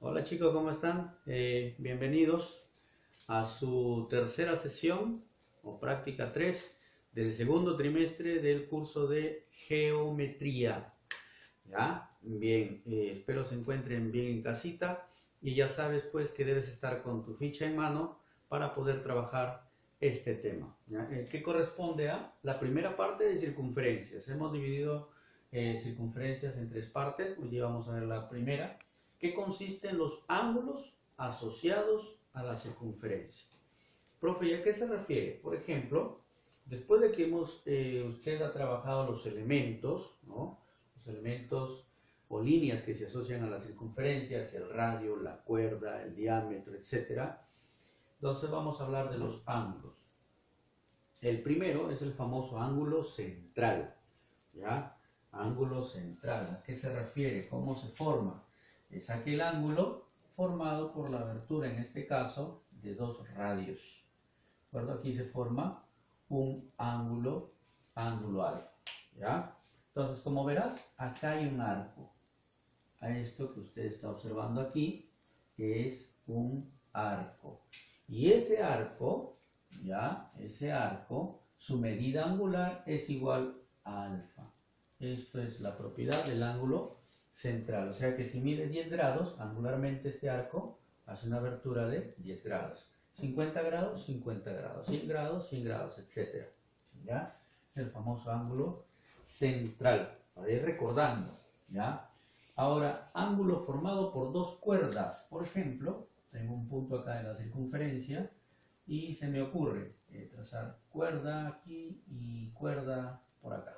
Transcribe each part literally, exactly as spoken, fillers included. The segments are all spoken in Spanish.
Hola chicos, ¿cómo están? Eh, bienvenidos a su tercera sesión o práctica tres del segundo trimestre del curso de geometría. ¿Ya? Bien, eh, espero se encuentren bien en casita y ya sabes pues que debes estar con tu ficha en mano para poder trabajar este tema, ¿ya? Eh, que corresponde a la primera parte de circunferencias. Hemos dividido eh, circunferencias en tres partes. Hoy día vamos a ver la primera, que consiste en los ángulos asociados a la circunferencia. Profe, ¿y a qué se refiere? Por ejemplo, después de que hemos, eh, usted ha trabajado los elementos, ¿no? Los elementos o líneas que se asocian a la circunferencia, es el radio, la cuerda, el diámetro, etcétera. Entonces vamos a hablar de los ángulos. El primero es el famoso ángulo central, ¿ya? Ángulo central, ¿a qué se refiere? ¿Cómo se forma? Es aquel ángulo formado por la abertura, en este caso, de dos radios. ¿De acuerdo? Aquí se forma un ángulo, ángulo alfa, ¿ya? Entonces, como verás, acá hay un arco. A esto que usted está observando aquí, que es un arco. Y ese arco, ¿ya? Ese arco, su medida angular es igual a alfa. Esto es la propiedad del ángulo central. O sea que si mide diez grados, angularmente este arco hace una abertura de diez grados. cincuenta grados, cincuenta grados. cien grados, cien grados, etcétera. ¿Ya? El famoso ángulo central. Para ir recordando, ¿ya? Ahora, ángulo formado por dos cuerdas. Por ejemplo, tengo un punto acá en la circunferencia y se me ocurre eh, trazar cuerda aquí y cuerda por acá.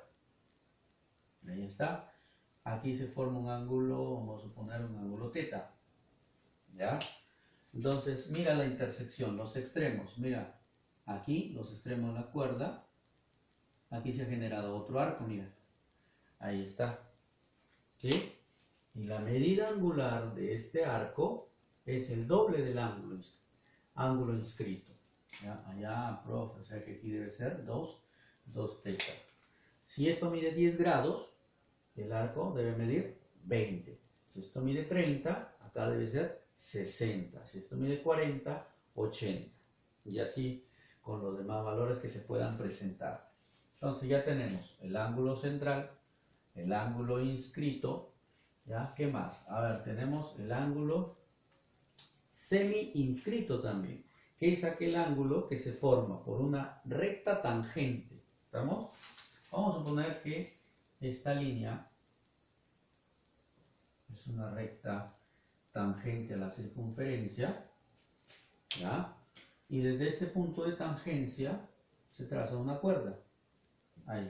Ahí está. Aquí se forma un ángulo, vamos a suponer un ángulo teta. ¿Ya? Entonces, mira la intersección, los extremos. Mira, aquí los extremos de la cuerda. Aquí se ha generado otro arco, mira. Ahí está. ¿Sí? Y la medida angular de este arco es el doble del ángulo, ángulo inscrito. ¿Ya? Allá, profe, o sea que aquí debe ser dos, dos teta. Si esto mide diez grados, el arco debe medir veinte. Si esto mide treinta, acá debe ser sesenta. Si esto mide cuarenta, ochenta. Y así con los demás valores que se puedan presentar. Entonces ya tenemos el ángulo central, el ángulo inscrito. ¿Ya? ¿Qué más? A ver, tenemos el ángulo semi-inscrito también, que es aquel ángulo que se forma por una recta tangente. ¿Estamos? Vamos a suponer que esta línea es una recta tangente a la circunferencia, ¿ya? Y desde este punto de tangencia se traza una cuerda. Ahí.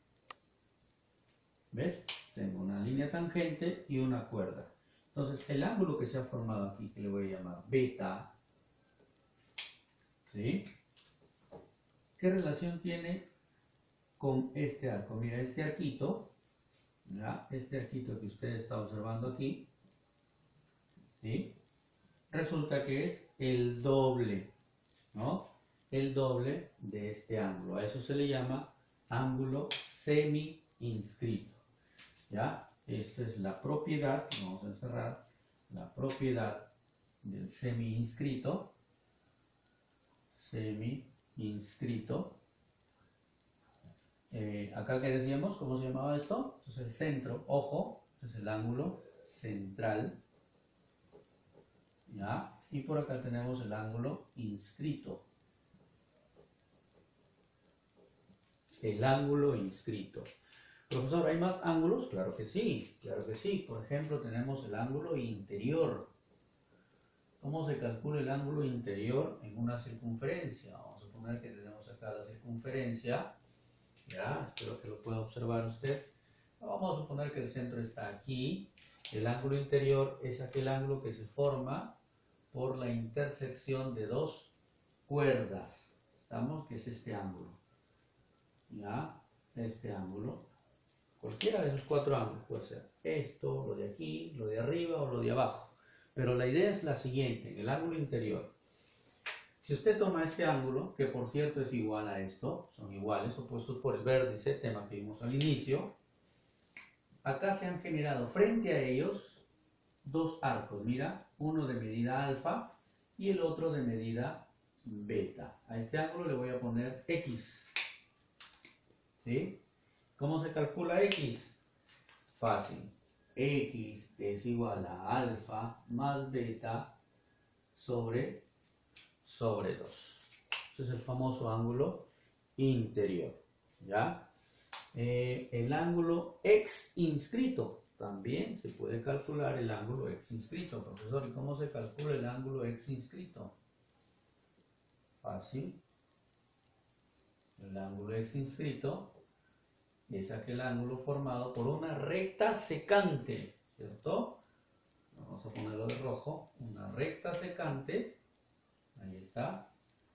¿Ves? Tengo una línea tangente y una cuerda. Entonces, el ángulo que se ha formado aquí, que le voy a llamar beta, ¿sí? ¿Qué relación tiene con este arco? Mira, este arquito, ¿ya? Este arquito que usted está observando aquí, ¿sí? Resulta que es el doble, ¿no? El doble de este ángulo. A eso se le llama ángulo semi-inscrito. ¿Ya? Esta es la propiedad, vamos a encerrar, la propiedad del semi-inscrito, semi-inscrito. Eh, acá que decíamos, ¿cómo se llamaba esto? Entonces el centro, ojo, es el ángulo central, ¿ya? Y por acá tenemos el ángulo inscrito. El ángulo inscrito. Profesor, ¿hay más ángulos? Claro que sí, claro que sí. Por ejemplo, tenemos el ángulo interior. ¿Cómo se calcula el ángulo interior en una circunferencia? Vamos a suponer que tenemos acá la circunferencia. Ya, espero que lo pueda observar usted. Vamos a suponer que el centro está aquí. El ángulo interior es aquel ángulo que se forma por la intersección de dos cuerdas. ¿Estamos? Que es este ángulo. ¿Ya? Este ángulo. Cualquiera de esos cuatro ángulos puede ser esto, lo de aquí, lo de arriba o lo de abajo. Pero la idea es la siguiente, en el ángulo interior. Si usted toma este ángulo, que por cierto es igual a esto, son iguales, opuestos por el vértice, tema que vimos al inicio, acá se han generado frente a ellos dos arcos, mira, uno de medida alfa y el otro de medida beta. A este ángulo le voy a poner X. ¿Sí? ¿Cómo se calcula X? Fácil. X es igual a alfa más beta sobre, sobre dos. Ese es el famoso ángulo interior. ¿Ya? Eh, el ángulo X inscrito. También se puede calcular el ángulo X inscrito. Profesor, ¿y cómo se calcula el ángulo X inscrito? Fácil. El ángulo X inscrito es aquel ángulo formado por una recta secante, ¿cierto? Vamos a ponerlo de rojo. Una recta secante. Ahí está.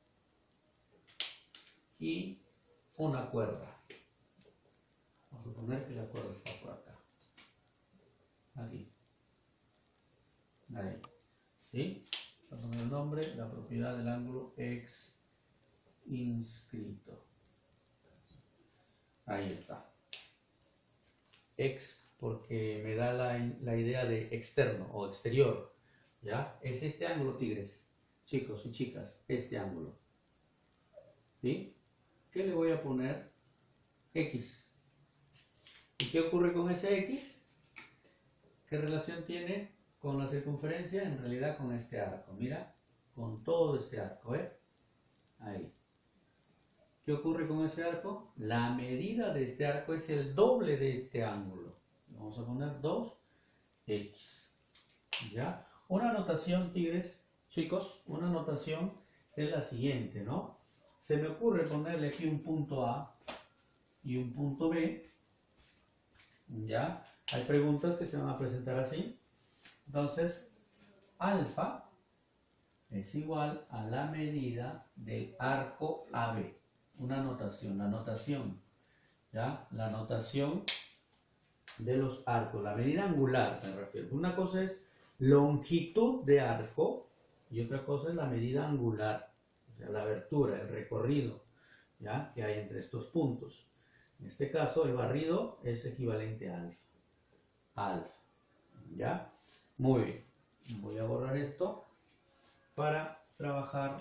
Y una cuerda. Vamos a suponer que la cuerda está por acá. Aquí. Ahí. ¿Sí? Vamos a poner el nombre, la propiedad del ángulo X inscrito. Ahí está. X porque me da la, la idea de externo o exterior. ¿Ya? Es este ángulo, tigres. Chicos y chicas, este ángulo. ¿Sí? ¿Qué le voy a poner? X. ¿Y qué ocurre con ese X? ¿Qué relación tiene con la circunferencia? En realidad con este arco. Mira, con todo este arco, ¿eh? Ahí. ¿Qué ocurre con ese arco? La medida de este arco es el doble de este ángulo. Vamos a poner dos X. ¿Ya? Una notación, tigres, chicos, una notación es la siguiente, ¿no? Se me ocurre ponerle aquí un punto A y un punto B. ¿Ya? Hay preguntas que se van a presentar así. Entonces, alfa es igual a la medida del arco A B. Una notación, la notación, ¿ya? La notación de los arcos, la medida angular me refiero. Una cosa es longitud de arco y otra cosa es la medida angular, o sea, la abertura, el recorrido, ¿ya? Que hay entre estos puntos. En este caso, el barrido es equivalente a alfa. Alfa, ¿ya? Muy bien. Voy a borrar esto para trabajar.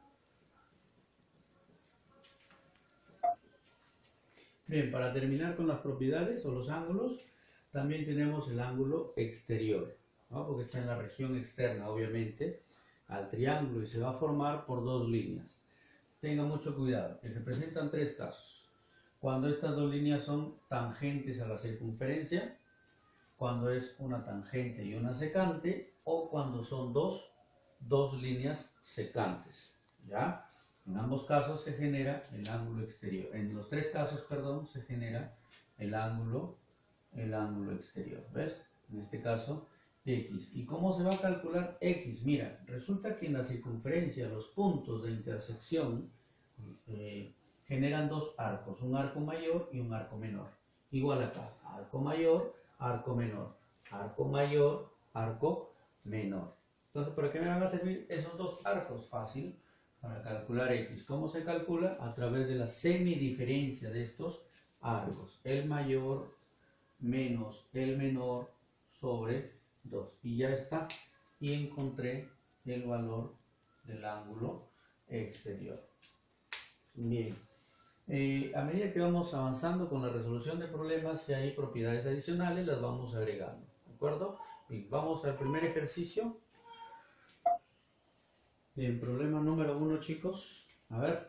Bien, para terminar con las propiedades o los ángulos, también tenemos el ángulo exterior, ¿no? Porque está en la región externa, obviamente, al triángulo y se va a formar por dos líneas. Tenga mucho cuidado, que se presentan tres casos. Cuando estas dos líneas son tangentes a la circunferencia, cuando es una tangente y una secante, o cuando son dos, dos líneas secantes, ¿ya? En ambos casos se genera el ángulo exterior. En los tres casos, perdón, se genera el ángulo, el ángulo exterior. ¿Ves? En este caso, X. ¿Y cómo se va a calcular X? Mira, resulta que en la circunferencia los puntos de intersección eh, generan dos arcos, un arco mayor y un arco menor. Igual acá, arco mayor, arco menor, arco mayor, arco menor. Entonces, ¿para qué me van a servir esos dos arcos? Fácil. Para calcular X. ¿Cómo se calcula? A través de la semidiferencia de estos arcos. El mayor menos el menor sobre dos. Y ya está. Y encontré el valor del ángulo exterior. Bien. Eh, a medida que vamos avanzando con la resolución de problemas, si hay propiedades adicionales, las vamos agregando. ¿De acuerdo? Bien, vamos al primer ejercicio. Bien, problema número uno, chicos. A ver.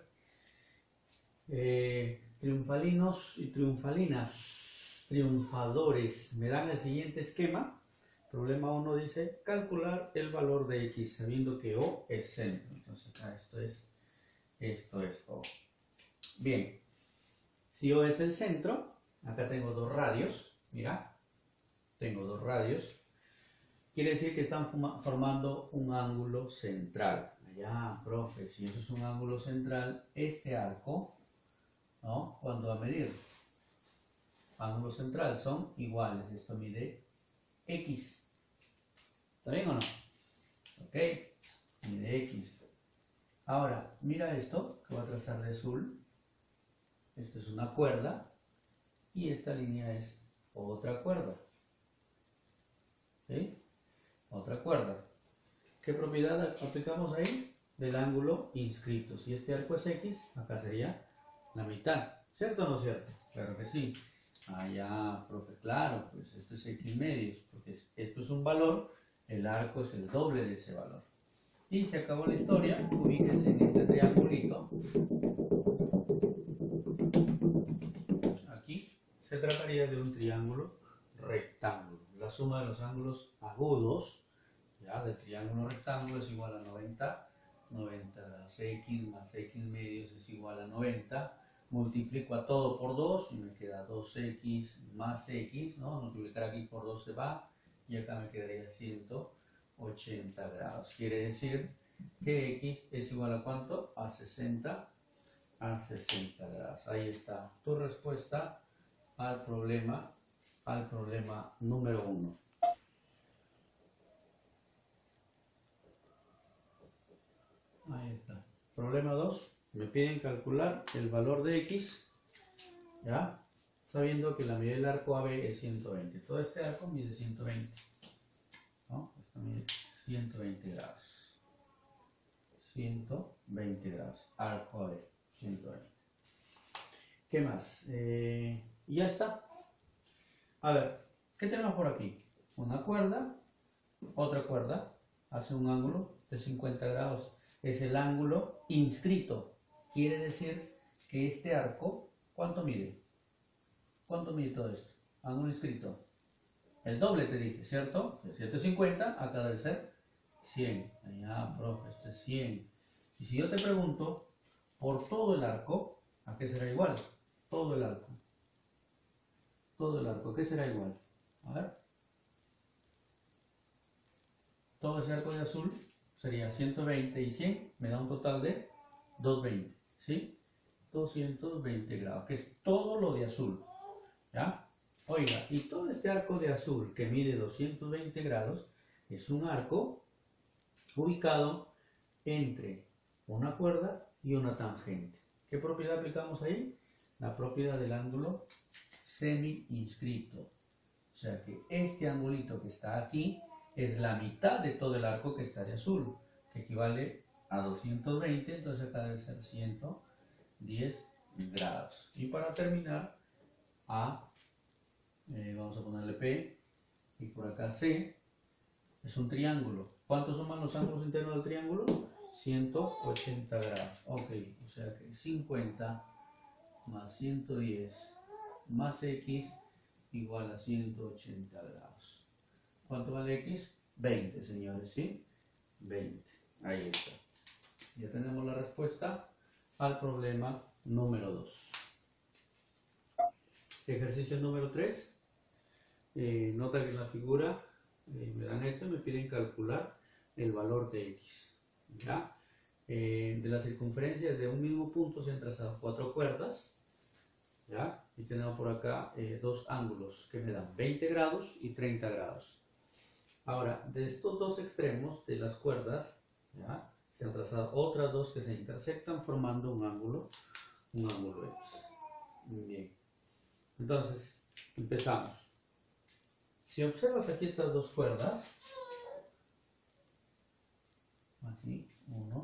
Eh, triunfalinos y triunfalinas, triunfadores, me dan el siguiente esquema. Problema uno dice, calcular el valor de X, sabiendo que O es centro. Entonces acá esto es, esto es O. Bien, si O es el centro, acá tengo dos radios, mira, tengo dos radios. Quiere decir que están formando un ángulo central. Ya, profe, si eso es un ángulo central, este arco, ¿no? ¿Cuánto va a medir? Ángulo central son iguales. Esto mide X. ¿Está bien o no? Ok, mide X. Ahora, mira esto que voy a trazar de azul. Esto es una cuerda y esta línea es otra cuerda. ¿Sí? cuerda. ¿Qué propiedad aplicamos ahí? Del ángulo inscrito. Si este arco es X, acá sería la mitad. ¿Cierto o no cierto? Claro que sí. Ah, ya, profe, claro, pues esto es X medios, porque esto es un valor, el arco es el doble de ese valor. Y se acabó la historia, ubíquese en este triangulito. Aquí se trataría de un triángulo rectángulo. La suma de los ángulos agudos, ya, del triángulo rectángulo es igual a noventa. noventa grados. X más X medios es igual a noventa. Multiplico a todo por dos y me queda dos equis más X, ¿no? Multiplicar aquí por dos se va y acá me quedaría ciento ochenta grados. Quiere decir que X es igual a ¿cuánto? A sesenta, a sesenta grados. Ahí está tu respuesta al problema, al problema número uno. Ahí está. Problema dos. Me piden calcular el valor de X, ¿ya? Sabiendo que la medida del arco A B es ciento veinte. Todo este arco mide ciento veinte, ¿no? Esto mide ciento veinte grados. ciento veinte grados. Arco A B, ciento veinte. ¿Qué más? Eh, ya está. A ver, ¿qué tenemos por aquí? Una cuerda, otra cuerda, hace un ángulo de cincuenta grados. Es el ángulo inscrito. Quiere decir que este arco, ¿cuánto mide? ¿Cuánto mide todo esto? Ángulo inscrito. El doble te dije, ¿cierto? De ciento cincuenta, acá debe ser cien. Allá, profe, esto es cien. Y si yo te pregunto, por todo el arco, ¿a qué será igual? Todo el arco. Todo el arco, ¿qué será igual? A ver. Todo ese arco de azul sería ciento veinte y cien, me da un total de doscientos veinte, ¿sí? doscientos veinte grados, que es todo lo de azul, ¿ya? Oiga, y todo este arco de azul que mide doscientos veinte grados es un arco ubicado entre una cuerda y una tangente. ¿Qué propiedad aplicamos ahí? La propiedad del ángulo semi-inscrito. O sea que este angulito que está aquí es la mitad de todo el arco que está de azul, que equivale a doscientos veinte, entonces acá debe ser ciento diez grados. Y para terminar, A, eh, vamos a ponerle P, y por acá C, es un triángulo. ¿Cuántos suman los ángulos internos del triángulo? ciento ochenta grados. Ok, o sea que cincuenta más ciento diez más X igual a ciento ochenta grados. ¿Cuánto vale X? veinte, señores, ¿sí? veinte. Ahí está. Ya tenemos la respuesta al problema número dos. Ejercicio número tres. Eh, nota que en la figura eh, me dan esto y me piden calcular el valor de X. ¿Ya? Eh, de las circunferencias de un mismo punto se han trazado cuatro cuerdas. ¿Ya? Y tenemos por acá eh, dos ángulos que me dan veinte grados y treinta grados. Ahora, de estos dos extremos de las cuerdas, ¿ya?, se han trazado otras dos que se intersectan formando un ángulo, un ángulo X. Bien. Entonces, empezamos. Si observas aquí estas dos cuerdas, aquí, uno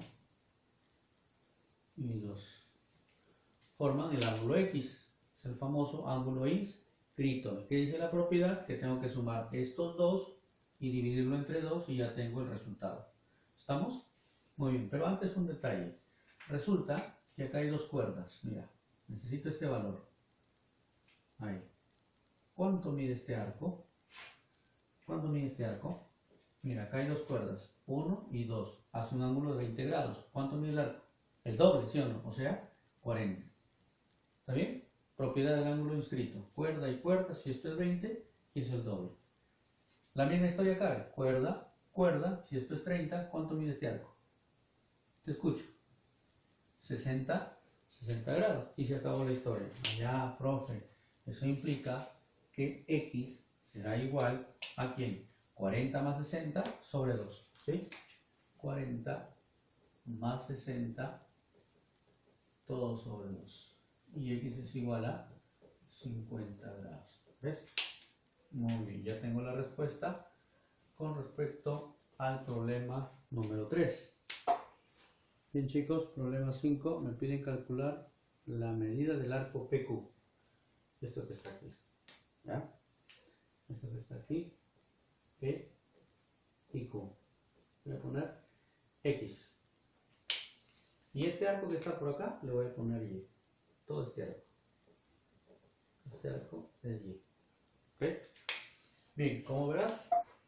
y dos, forman el ángulo X, es el famoso ángulo inscrito. ¿Qué dice la propiedad? Que tengo que sumar estos dos y dividirlo entre dos y ya tengo el resultado. ¿Estamos? Muy bien, pero antes un detalle. Resulta que acá hay dos cuerdas. Mira, necesito este valor. Ahí. ¿Cuánto mide este arco? ¿Cuánto mide este arco? Mira, acá hay dos cuerdas, uno y dos. Hace un ángulo de veinte grados. ¿Cuánto mide el arco? El doble, ¿sí o no? O sea, cuarenta. ¿Está bien? Propiedad del ángulo inscrito. Cuerda y cuerda, si esto es veinte, y es el doble. La misma historia acá. Cuerda, cuerda, si esto es treinta, ¿cuánto mide este arco? Te escucho. sesenta, sesenta grados. Y se acabó la historia. Allá, profe. Eso implica que X será igual a ¿quién? cuarenta más sesenta sobre dos. ¿Sí? cuarenta más sesenta todo sobre dos. Y X es igual a cincuenta grados. ¿Ves? Muy bien, ya tengo la respuesta con respecto a al problema número tres. Bien chicos, problema cinco, me piden calcular la medida del arco P Q. Esto que está aquí. ¿Ya? Esto que está aquí. P y Q. Voy a poner X. Y este arco que está por acá, le voy a poner Y. Todo este arco. Este arco es Y. ¿Ok? Bien, como verás,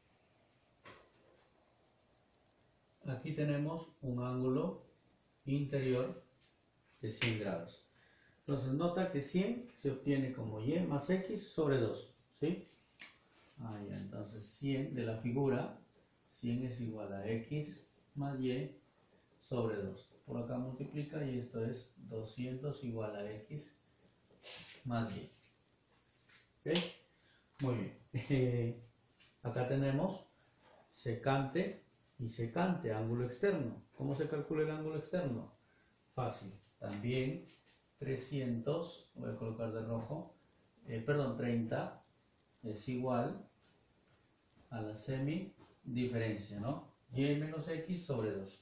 aquí tenemos un ángulo interior de cien grados. Entonces nota que cien se obtiene como Y más X sobre dos. ¿Sí? Ah, ya, entonces cien de la figura, cien es igual a X más Y sobre dos. Por acá multiplica y esto es doscientos igual a X más Y. ¿Ok? Muy bien. Eh, acá tenemos secante y secante, ángulo externo. ¿Cómo se calcula el ángulo externo? Fácil. También trescientos, voy a colocar de rojo, eh, perdón, treinta es igual a la semidiferencia, ¿no? Y menos X sobre dos.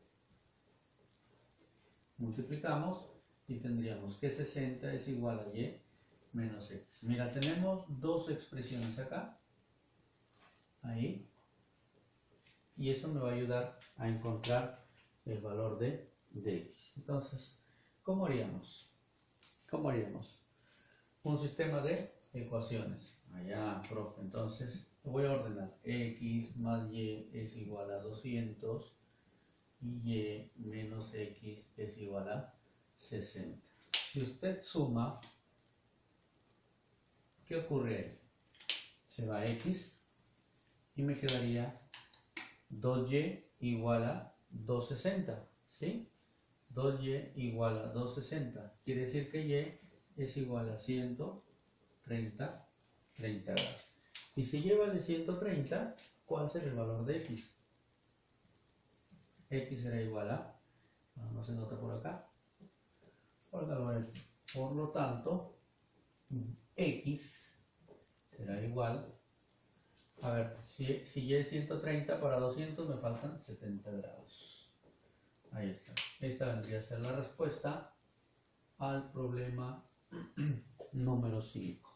Multiplicamos y tendríamos que sesenta es igual a Y menos X. Mira, tenemos dos expresiones acá, ahí, y eso me va a ayudar a encontrar el valor de, de X. Entonces, ¿cómo haríamos? ¿Cómo haríamos? Un sistema de ecuaciones. Allá, profe, entonces voy a ordenar. X más Y es igual a doscientos y Y menos X es igual a sesenta. Si usted suma, ¿qué ocurre ahí? Se va X y me quedaría dos Y igual a doscientos sesenta, ¿sí? dos Y igual a doscientos sesenta. Quiere decir que Y es igual a ciento treinta grados. Y si lleva el de ciento treinta, ¿cuál será el valor de X? X será igual a, no, no se nota por acá, por acá lo voy a decir. Por lo tanto, X será igual, a ver, si, si Y es ciento treinta, para doscientos me faltan setenta grados. Ahí está. Esta vendría a ser la respuesta al problema número cinco.